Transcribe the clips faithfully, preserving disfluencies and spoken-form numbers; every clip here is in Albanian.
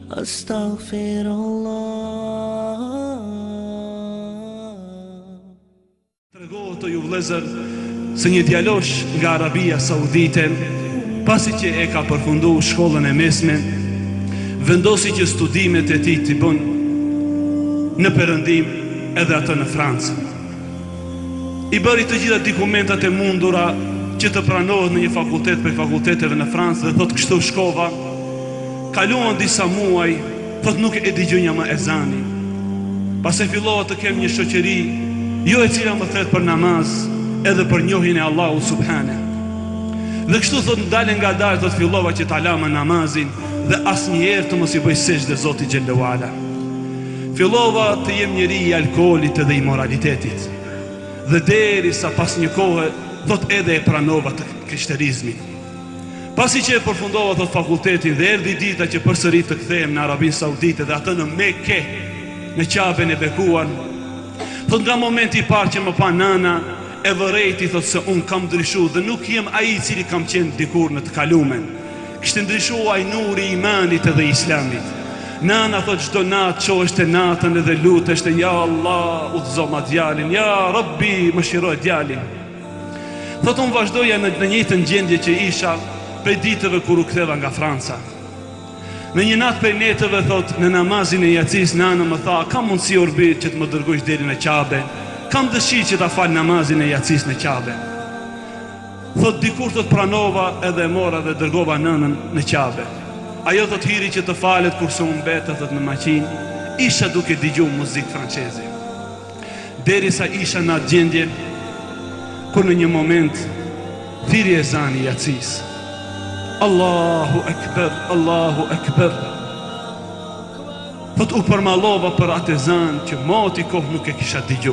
Astaghfirullah. Tregohet të ju vëllezër se një djalosh nga Arabia Saudite, pasi që e ka përfundu shkollën e mesme, vendosi që studimet e tij t'i bën në Perëndim edhe atë në Francë. I bëri të gjitha dokumentat e mundura që të pranohet në një fakultet për fakulteteve në Francë dhe thot kështu shkova. Kaluan disa muaj, thot nuk e dëgjoj më ezanin. Pas e fillova të kem një shoqëri, jo e cila më thret për namaz, edhe për njohjen e Allahut subhane. Dhe kështu thot ndale nga dalë, thot fillova që ta lama namazin dhe asnjëherë të mos i bëj sejdë Zotit xhallahu ala. Fillova të jem njeri i alkoolit edhe i moralitetit. Dhe derisa pas një kohë, thot edhe e pranova të krishterizmin. Pasi që e përfundova thot fakultetin dhe erdhi dita që përsëri të kthehem në Arabinë Saudite dhe atë në Mekë, në Qaben e bekuar, thot nga momenti i parë që më pa nana, e vërejti thot se unë kam ndryshu dhe nuk jem ai i cili kam qenë dikur në të kalumen. Kishte ndryshuar nuri i imanit edhe islamit. Nana thot çdo natë çoheshte natën edhe luteshte, ja Allah, udhëzo ma djalin, ja Rabbi, më shiroj djalin. Thot unë vazhdoja në, në njëjtën gjendje që isha prej ditëve kur u ktheva nga Franca. Në një natë prej netëve thot në namazin e jacis nana më tha, kam mundësi orbit që të më dërgojsh deri në Qabe, kam dëshirë që ta fal namazin e jacis në Qabe. Thot dikur thot pranova edhe e mora dhe dërgova nënën në Qabe. Ajo thot hiri që të falet kurse unë mbeta thot në maqinë, isha duke dëgju muzikë franceze. Derisa isha në atë gjendje kur në një moment thiri ezani i jacis. Allahu Ekber, Allahu Ekber. Thot u përmallova për atë ezan që moti kohë nuk e kisha dëgju.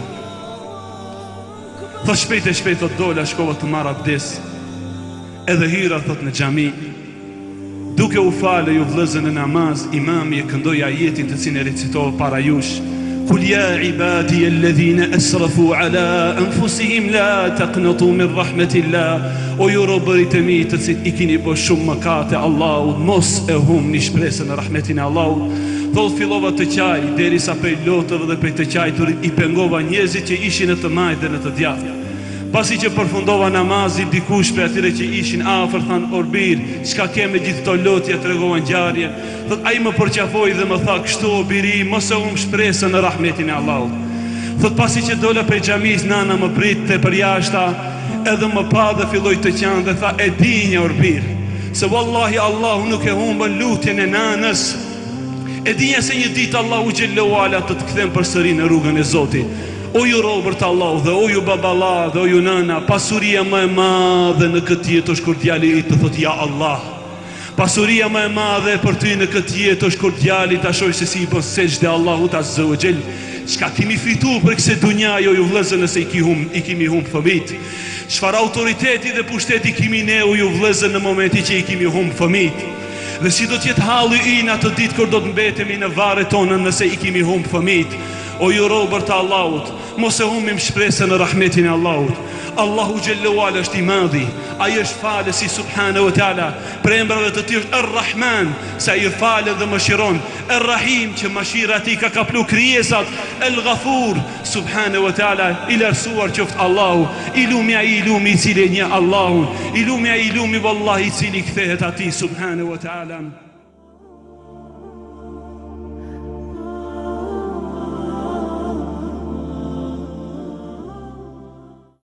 Thot shpejt e shpejt thot dola shkova të marr abdes, edhe hira thot në xhami. Duke u falë ju vëllezër në namaz, imami e këndoi ajetin të cilin e recitova para jush. Kul ya ibadi alladhina asrafu ala anfusihim la taqnatu min rahmatillah. O ju robërit e mi të cilët i keni bërë shumë mëkate Allahut, mos e humni shpresën në rahmetin e Allahut. Thot fillova të qaj, derisa prej lotëve dhe prej të qajturit i pengova njerëzit që ishin në të majtë dhe në të djathtë. Pasi që përfundova namazit, dikush për atyre që ishin afër than Orbir, çka ke me gjithë këto lotje, tregova ngjarje. Thot ai më përqafoi dhe më tha, kështu o biri, mos e humb shpresën në rahmetin e Allahut. Thot pasi që dola prej xhamis, nana më pritte për jashta, edhe më pa dhe filloi të qanë dhe tha, e di një Orbir, se wallahi Allahu nuk e humbën lutjen e nanës. E dinja se një ditë Allahu xhallahu ala të të kthen përsëri në rrugën e Zotit. O ju robër të Allahu dhe o ju baballa dhe o ju nana, pasuria më e madhe në këtë jetë është kur djali i të thot ja Allah. Pasuria më e madhe për ty në këtë jetë është kur djali ta shohë se si i bën sejdë Allahut azza wa jall. Çka kemi fituar për këtë dunja, jo ju vëllezër, nëse i kemi hum, i kemi humb fëmijët. Çfarë autoriteti dhe pushteti kemi ne o ju vëllezër në momentin që i kemi humb fëmijët. Dhe si do t'jetë halli ynë atë ditë kur do të mbetemi në varret tona nëse i kemi humb fëmijët. O ju robër të Allahut, mos e humbim shpresën në rahmetin e Allahut. Allahu xhallahu ala është i madhi, ai është falësi subhanahu wa taala, për emrave të tij është Ar-Rahman, sa i falet dhe mëshiron, Ar-Rahim që mëshira e tij ka kaplu krijesat, El-Ghafur subhanahu wa taala, i lartësuar qoftë Allahu, i lumi ai i lumi i cili e njeh Allahun, i lumi ai i lumi vallahi i cili kthehet atij subhanahu wa taala.